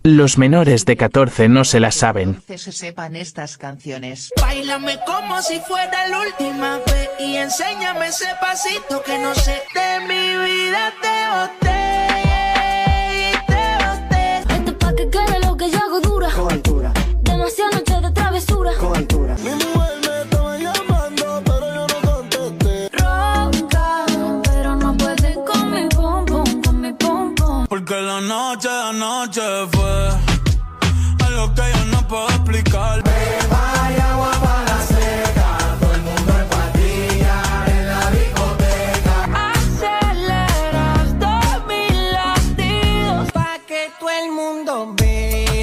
Los menores de 14 no se las saben. Se sepan estas canciones. Báilame como si fuera la última vez y enséñame ese pasito que no sé. De mi vida te boté, te boté. Esto es pa' que quede lo que yo hago dura. Con altura, Demasiadas noches de travesura. con altura. Mi mujer me estaba llamando, pero yo no contesté. Ronca, pero no pueden con mi pom pom, con mi pom pom. Porque la noche de anoche fue algo que yo no puedo explicar. Vaya agua para la seca, todo el mundo en patilla en la discoteca. Aceleras 2000 latidos pa' que todo el mundo vea.